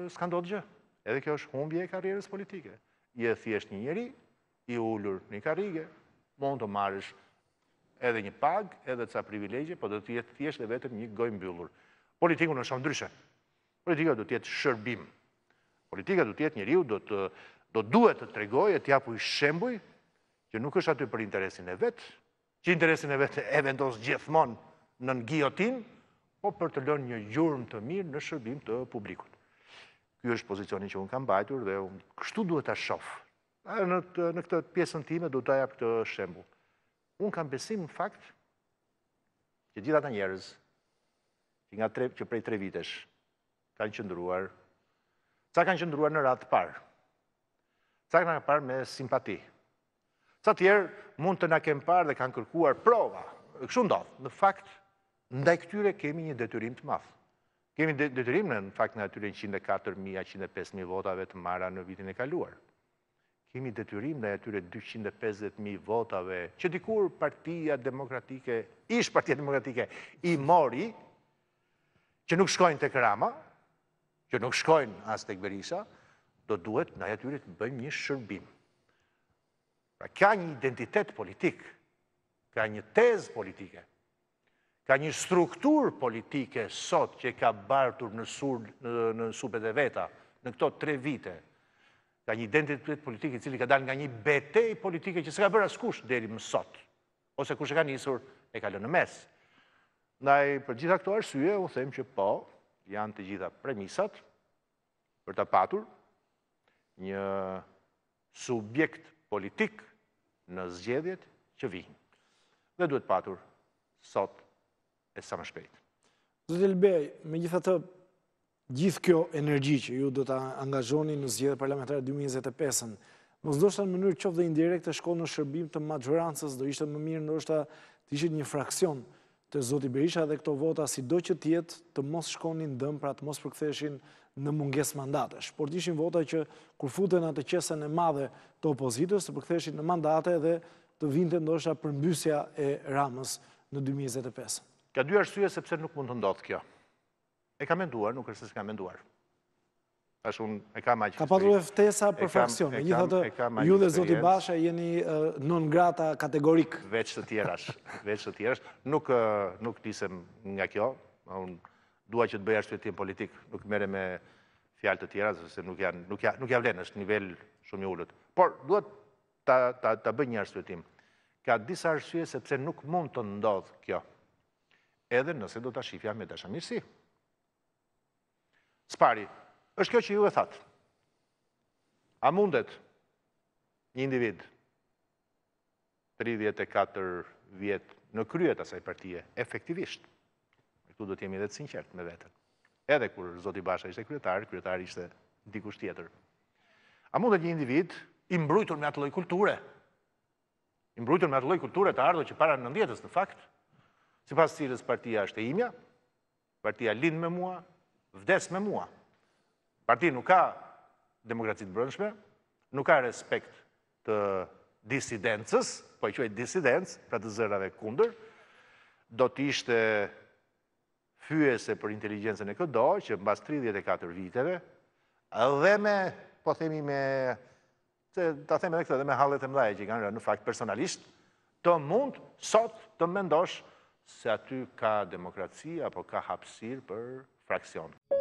s'ka ndodhur gjë. Edhe kjo është humbje e karrierës politike. Je thjesht një njeri i ulur në karrige, mund të marrësh edhe një pagë, edhe ca privilegje, po do të jetë thjesht dhe vetëm një gojë mbyllur. Politika në shumë ndryshe. Politika do të jetë shërbim. Politika do të jetë njeriu do duhet të tregojë, të japë shembuj që nuk është aty për interesin e vet, që interesin e vet e vendos gjithmonë në giotin, po për të lënë një gjurmë të mirë në shërbim të publikut. Ky është pozicioni që unë kam mbajtur dhe unë kështu duhet ta shoh. Në këtë pjesën time do të jap këtë shembull. Unë kam besim në fakt që gjithë ata njerëz që prej 3 vitesh kanë qëndruar, ca kanë qëndruar në radhë të parë, ca kanë parë me simpati, ca tjerë mund të na kenë parë dhe kanë kërkuar prova. Kështu ndodh. Në fakt, ndaj këtyre kemi një detyrim të madh. Kemi detyrim në fakt në atyre 104.000, 105.000 votave të marra në vitin e kaluar. Kemi detyrim ndaj atyre 250.000 votave që dikur Partia Demokratike, Partia Demokratike i mori, që nuk shkojnë tek Rama, që nuk shkojnë as tek Berisha, do duhet ndaj atyre të bëjmë një shërbim. Pra ka një identitet politik, ka një tezë politike, ka një strukturë politike sot që ka bartur në supet e veta në këto 3 vite. Ka një identitet politik i cili ka dalë nga një betejë politike që s'ka bërë askush deri më sot. Ose kush e ka nisur e ka lënë në mes. Ndaj për gjitha këto arsye, u them që po, janë të gjitha premisat për ta patur një subjekt politik në zgjedhjet që vijnë. Dhe duhet patur sot e sa më shpejt. Zoti Elbej, megjithatë, gjithë kjo energji që ju do të angazhoni në zgjedhjet parlamentare 2025-ën, mos ndoshta në mënyrë qoftë dhe indirekte shkon në shërbim të maxhorancës, do ishte më mirë ndoshta të ishit një fraksion të zoti Berisha dhe këto vota sido që të jetë të mos shkonin dëm, pra të mos përktheheshin në mungesë mandatesh, por të ishin vota që kur futen atë qesën e madhe të opozitës të përktheheshin në mandate dhe të vinte ndoshta përmbysja e Ramës në 2025. Ka 2 arsye sepse nuk mund të ndodhë kjo. E ka menduar, nuk është se s'ka menduar. Tash unë e kam aq. Ka patur ftesa për fraksion. Megjithatë, ju dhe zoti Basha jeni non grata kategorik. Veç të tjerash. Nuk nisem nga kjo. Unë dua që të bëj arsyetim politik, nuk merrem me fjalë të tjera, sepse nuk ja vlen, është nivel shumë i ulët. Por duhet ta bëj një arsyetim. Ka disa arsye sepse nuk mund të ndodhë kjo. Edhe nëse do ta shifja me dashamirësi. Spari, është kjo që ju e thatë. A mundet një individ 34 vjetë në kryet asaj partie, efektivisht, këtu do t'jemi edhe të sinqert me vetën. Edhe kur zoti Basha ishte kryetar ishte dikush tjetër. A mundet një individ i mbrujtur me atë lloj kulture? I mbrujtur me atë lloj kulture të ardhur që para 90-s në fakt, sipas cilës partia është e imja, partia lind me mua, vdes me mua. Partia nuk ka demokraci të brendshme, nuk ka respekt të disidencës, po e quaj disidencë, pra të zërave kundër, do të ishte fyese për inteligjencën e këdo, që mbas 34 viteve, dhe me, po themi me, ta themi edhe këtë, dhe me hallet e mdhaja që i kanë në fakt personalisht, të mund sot të mendosh se aty ka demokraci apo ka hapësirë për fraksion.